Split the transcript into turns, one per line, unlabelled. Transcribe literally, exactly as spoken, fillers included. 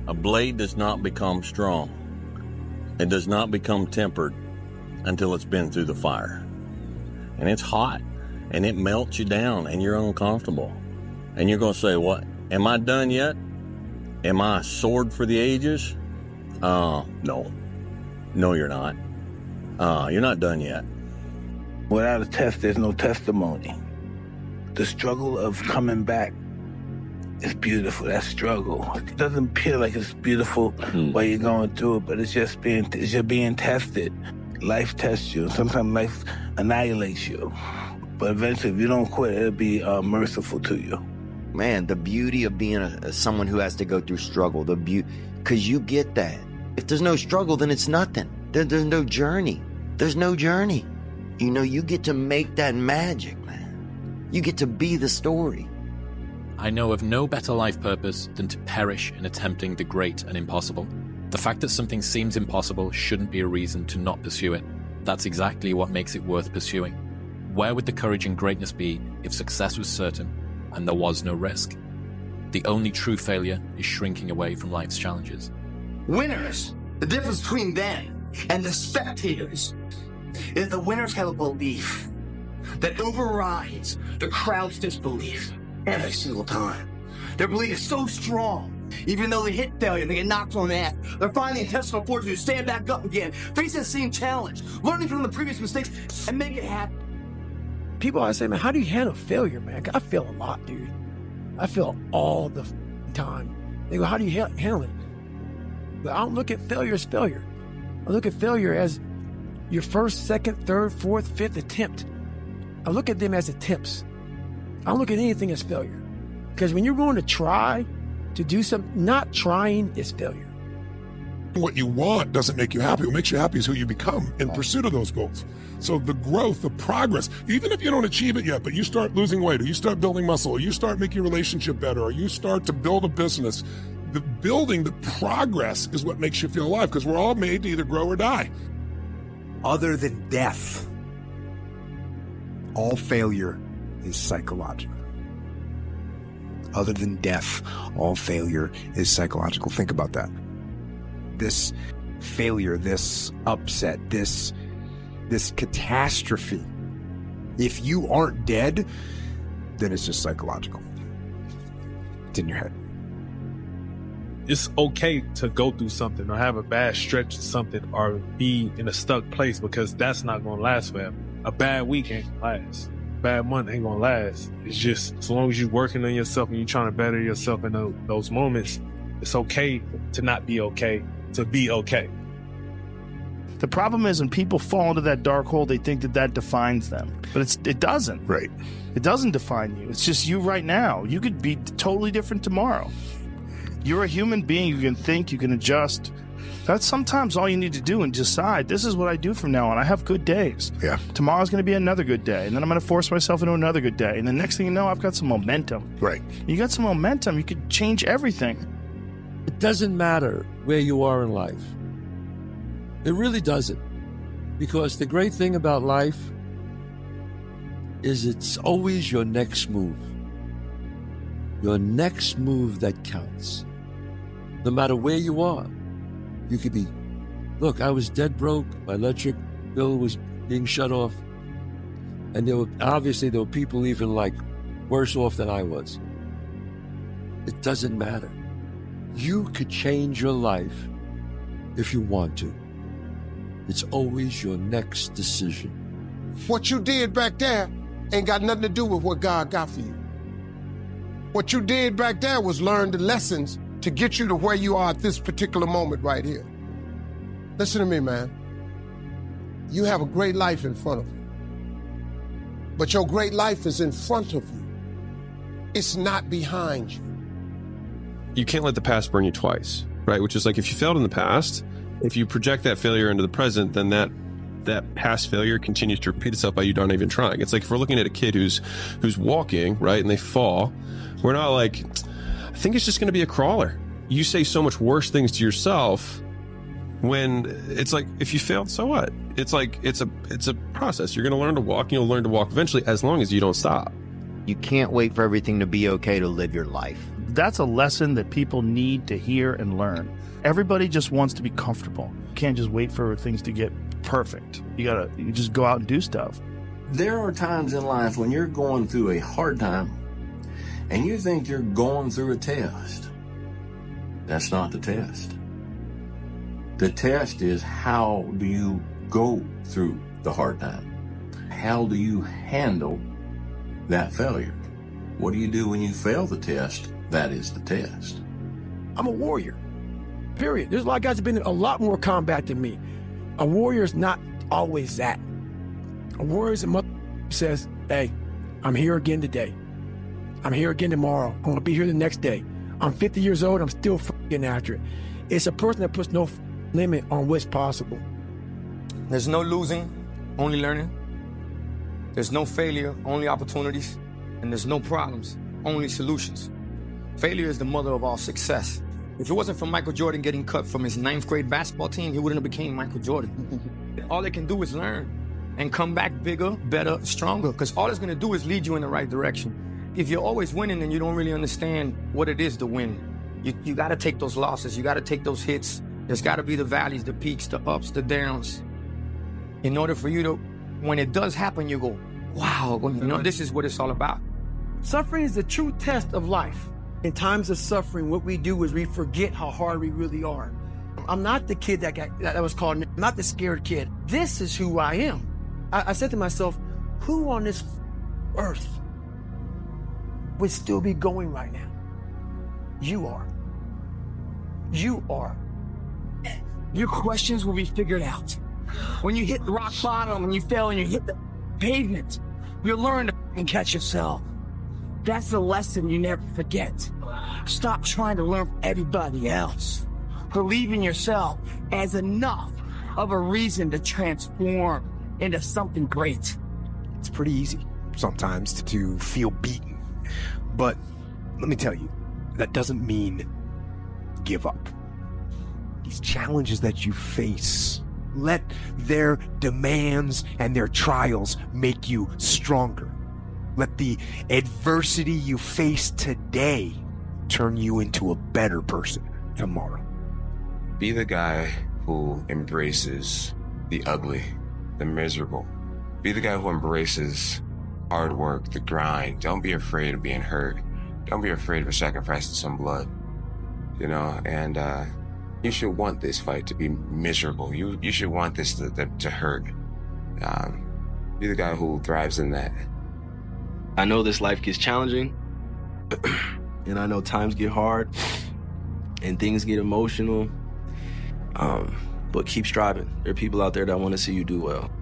A blade does not become strong. It does not become tempered until it's been through the fire. And it's hot, and it melts you down, and you're uncomfortable. And you're going to say, what? Am I done yet? Am I a sword for the ages? Uh, no. No, you're not. Uh, you're not done yet.
Without a test, there's no testimony. The struggle of coming back is beautiful. That struggle. It doesn't appear like it's beautiful mm. while you're going through it, but it's just being, it's just being tested. Life tests you. Sometimes life annihilates you. But eventually, if you don't quit, it'll be uh, merciful to you.
Man, the beauty of being a, a, someone who has to go through struggle, the beauty, because you get that. If there's no struggle, then it's nothing. There, there's no journey. There's no journey. You know, you get to make that magic, man. You get to be the story.
I know of no better life purpose than to perish in attempting the great and impossible. The fact that something seems impossible shouldn't be a reason to not pursue it. That's exactly what makes it worth pursuing. Where would the courage and greatness be if success was certain and there was no risk? The only true failure is shrinking away from life's challenges.
Winners, the difference between them and the spectators is the winners have a belief that overrides the crowd's disbelief every single time. Their belief is so strong, even though they hit failure and they get knocked on the ass, they're finding the intestinal fortitude to stand back up again, face that same challenge, learning from the previous mistakes, and make it happen.
People always say, man, how do you handle failure, man? I feel a lot, dude. I feel all the time. They go, how do you ha- handle it? But I don't look at failure as failure. I look at failure as your first, second, third, fourth, fifth attempt. I look at them as attempts. I don't look at anything as failure. Because when you're going to try to do something, not trying is failure.
What you want doesn't make you happy. What makes you happy is who you become in pursuit of those goals. So the growth, the progress, even if you don't achieve it yet, but you start losing weight, or you start building muscle, or you start making your relationship better, or you start to build a business, the building, the progress is what makes you feel alive, because we're all made to either grow or die.
Other than death, all failure is psychological. Other than death, all failure is psychological. Think about that. This failure, this upset, this, this catastrophe, if you aren't dead, then it's just psychological. It's in your head.
It's okay to go through something or have a bad stretch of something or be in a stuck place, because that's not going to last forever. A bad week ain't going to last. A bad month ain't going to last. It's just, as long as you're working on yourself and you're trying to better yourself in those, those moments, it's okay to not be okay, to be okay.
The problem is when people fall into that dark hole, they think that that defines them. But it's it doesn't.
Right.
It doesn't define you. It's just you right now. You could be totally different tomorrow. You're a human being. You can think, you can adjust. That's sometimes all you need to do, and decide, this is what I do from now on. I have good days.
Yeah.
Tomorrow's going to be another good day, and then I'm going to force myself into another good day. And the next thing you know, I've got some momentum.
Right.
You got some momentum, you could change everything.
It doesn't matter where you are in life. It really doesn't. Because the great thing about life is it's always your next move. Your next move that counts. No matter where you are. You could be, look, I was dead broke. My electric bill was being shut off. And there were, obviously, there were people even like worse off than I was. It doesn't matter. You could change your life if you want to. It's always your next decision.
What you did back there ain't got nothing to do with what God got for you. What you did back there was learn the lessons to get you to where you are at this particular moment right here. Listen to me, man. You have a great life in front of you. But your great life is in front of you. It's not behind you.
You can't let the past burn you twice, right? Which is like, if you failed in the past, if you project that failure into the present, then that that past failure continues to repeat itself by you not even trying. It's like if we're looking at a kid who's who's walking, right, and they fall, we're not like, I think it's just going to be a crawler. You say so much worse things to yourself when it's like, if you failed, so what? It's like, it's a it's a process. You're going to learn to walk, and you'll learn to walk eventually, as long as you don't stop.
You can't wait for everything to be okay to live your life.
that's a lesson that people need to hear and learn. Everybody just wants to be comfortable. You can't just wait for things to get perfect. You gotta, you just go out and do stuff.
There are times in life when you're going through a hard time and you think you're going through a test. That's not the test. The test is, how do you go through the hard time? How do you handle that failure? What do you do when you fail the test? That is the test.
I'm a warrior, period. There's a lot of guys that have been in a lot more combat than me. A warrior is not always that. A warrior is a mother says, hey, I'm here again today. I'm here again tomorrow. I'm gonna be here the next day. I'm fifty years old, I'm still f***ing after it. It's a person that puts no f- limit on what's possible.
There's no losing, only learning. There's no failure, only opportunities. And there's no problems, only solutions. Failure is the mother of all success. If it wasn't for Michael Jordan getting cut from his ninth grade basketball team, he wouldn't have became Michael Jordan. All they can do is learn and come back bigger, better, stronger, because all it's going to do is lead you in the right direction. If you're always winning and you don't really understand what it is to win, you, you got to take those losses. You got to take those hits. There's got to be the valleys, the peaks, the ups, the downs. In order for you to, when it does happen, you go, wow, you know, this is what it's all about.
Suffering is the true test of life. In times of suffering, what we do is we forget how hard we really are. I'm not the kid that got, that was called, I'm not the scared kid. This is who I am. I, I said to myself, who on this earth would still be going right now? You are. You are.
Your questions will be figured out. When you hit the rock bottom and you fail and you hit the pavement, you'll learn to catch yourself. That's the lesson you never forget. Stop trying to learn from everybody else. Believe in yourself as enough of a reason to transform into something great.
It's pretty easy sometimes to, to feel beaten. But let me tell you, that doesn't mean give up. These challenges that you face, let their demands and their trials make you stronger. Let the adversity you face today turn you into a better person tomorrow.
Be the guy who embraces the ugly, the miserable. Be the guy who embraces hard work, the grind. Don't be afraid of being hurt. Don't be afraid of sacrificing some blood, you know, and uh, you should want this fight to be miserable. You you should want this to, to, to hurt. Um, be the guy who thrives in that.
I know this life gets challenging, and I know times get hard, and things get emotional, um, but keep striving. There are people out there that want to see you do well.